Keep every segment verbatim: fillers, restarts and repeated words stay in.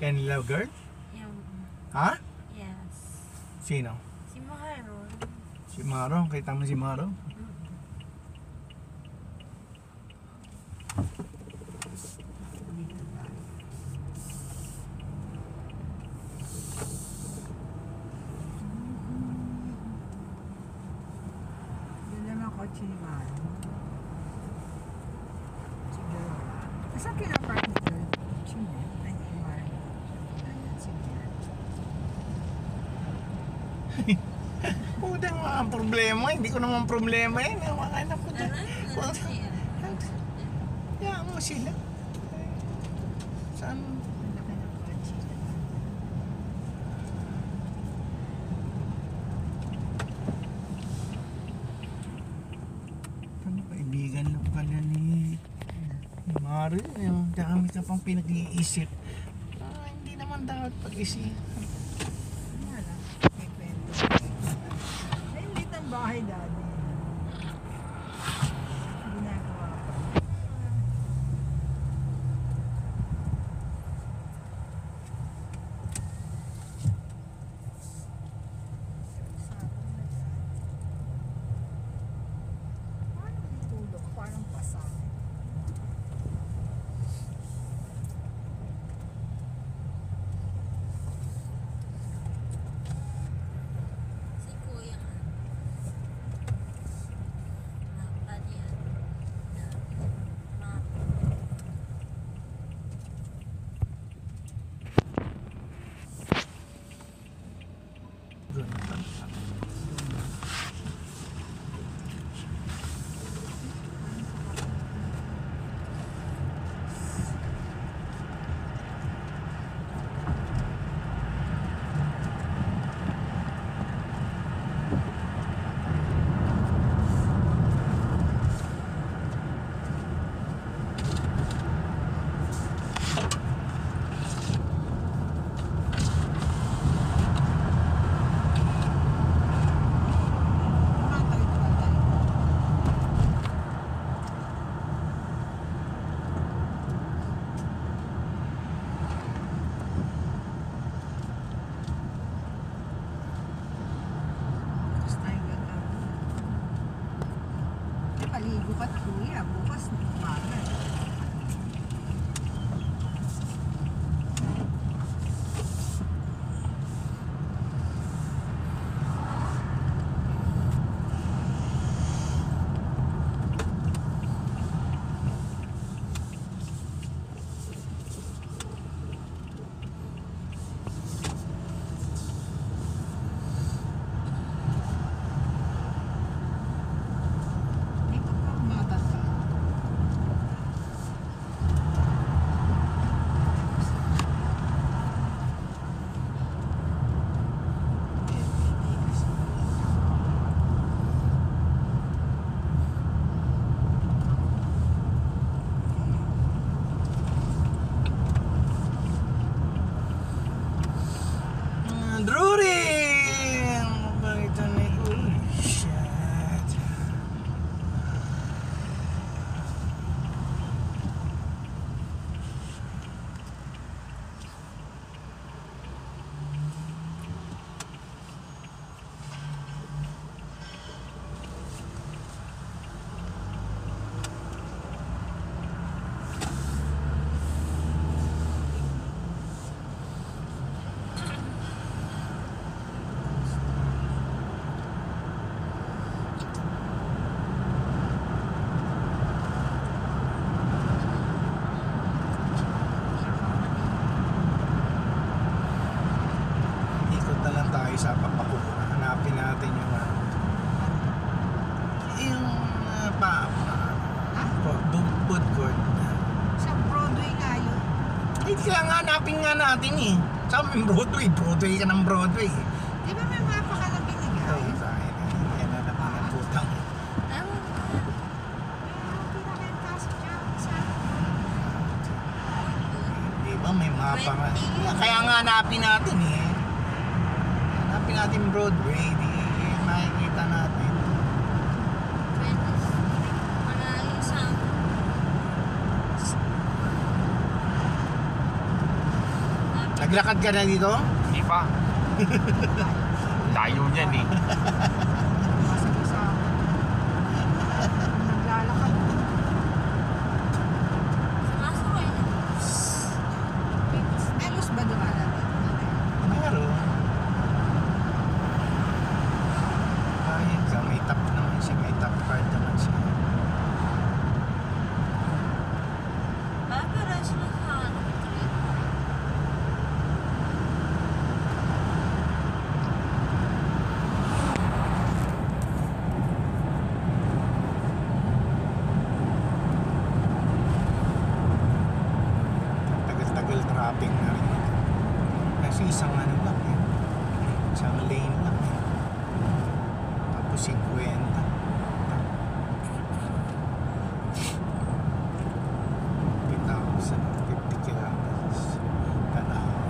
Any love girl? Yung, Ha? yes. Sino? Si Maharon. Si Maro. Kita mo si Maro? Yun naman kotse ni Maro. Siguro. Saan kinapark nito? Chino. Ay, ni Maro. Ayan, sige. Putang mga problema. Hindi ko naman problema yun. Mga anak ko. Ano? Ano siya? Kaya mo sila. Saan? Ang laki ng kotse. Ano, kaibigan lang pala ni ni Maro. Yung dami ka pang pinag-iisip. Ah, hindi naman dapat pag-isip. Ano lang? May kwento. Ay, lit ang bahay, daddy. Ginagawa pa. Parang tulog, parang basa. Si Kuya nga. Mapad yan. Map. Tapos tayo gagawin. Eh, paligo pa kuya. Bukas, umaga. Dito pa umatata. Ah, Drury! Bakit na uy, shit. Ikot na lang tayo sa Papakuro. Hanapin natin yung ah, yung ah, pa, Ha? food food court. Sa Broadway nga yun. Eh, kaya nga hanapin nga natin eh. Sa amin Broadway, Broadway ka ng Broadway. Di ba may mapa ka na binigay? Ay, sa akin, yan na naman ang putang. Tama. Meron pinakentaso dyan. Sa Di ba may mapa nga. twenty. Kaya nga hanapin natin eh. Hanapin natin Broadway, di makikita natin. twenty. Maraming sa Naglakad ka na dito? Hindi pa. Layo niyan eh. Basa-basa. Naglalakad. Sumasakay na. May bus ba dumalat? Meron. Ayun, sa may top naman siya. May top card naman siya. Paparas na sa ano, trip. Tagal-tagal traffic na rin ito. Kasi isang ano lang eh. Isang lane lang eh. Tapos fifty. fifty kilometers per hour.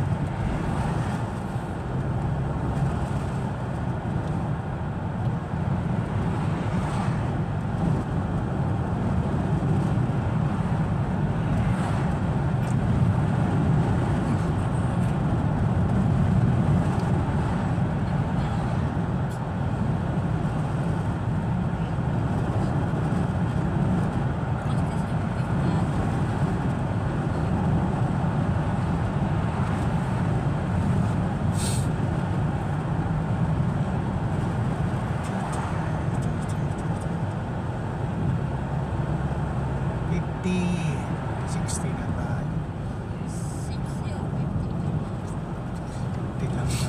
fifty, sixty na tayo. sixty o fifty. fifty lang na.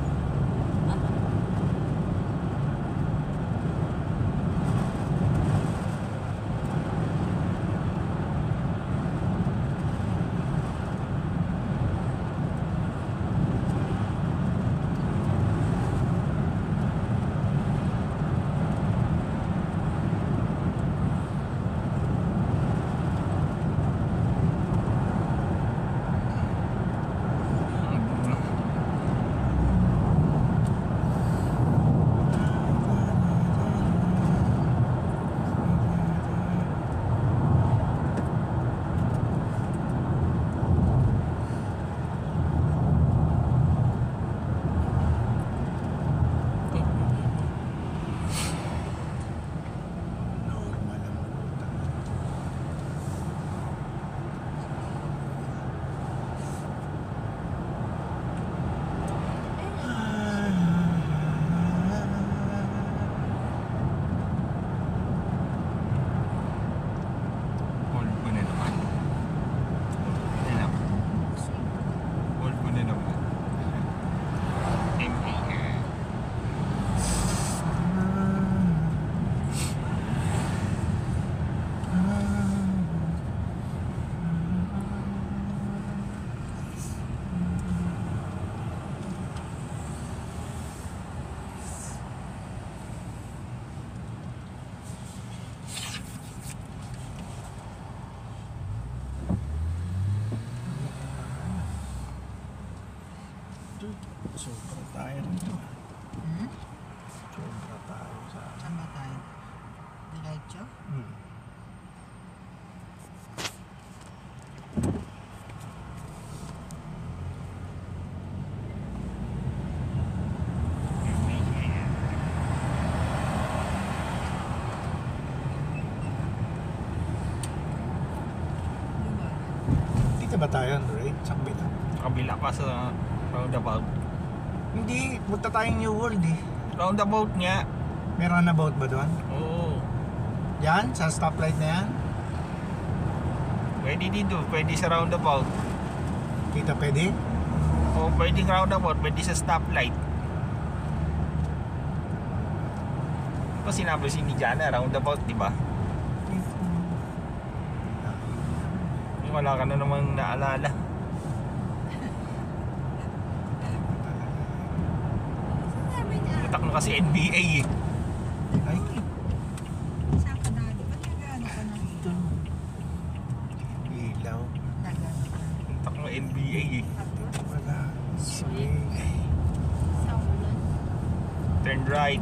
Normal ang puta. Volvo na naman. Yan lang. Volvo na naman. M A R. Sobra tayo rito. Hmm? Sobra tayo sa... Saan ba tayo? Diretso? Hmm. Diba? Dito ba tayo, Andre? Sa kabila? Kabila pa sa roundabout. Hindi, punta tayong New World eh. Roundabout nga. May runabout ba doon? Oo. Yan, sa stoplight na yan. Pwede dito. Pwede sa roundabout. Kita pwede? O pwede roundabout. Pwede sa stoplight. Ito sinabi si ni Jana, roundabout, di ba? Wala ka na namang naalala. Sabi niya, Utak mo kasi N B A eh. Ay, Saan ka dati? Ba't nag-ano ka na? ito. Ilaw. Nag-ano ka na? Utak mo N B A eh. Wala. Swing. sa ulan. Turn right.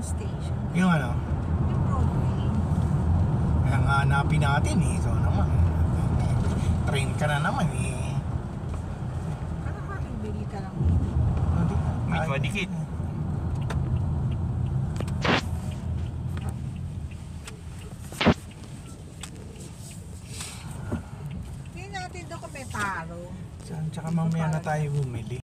station. Yung ano, Yung Broadway. kaya nga hanapin natin eh. Ikaw naman. Train ka na naman eh. Ano ka, bibili ka lang. May madikit. Hindi natin doon kung may paro. Saan? Tsaka mamaya na tayo bumili.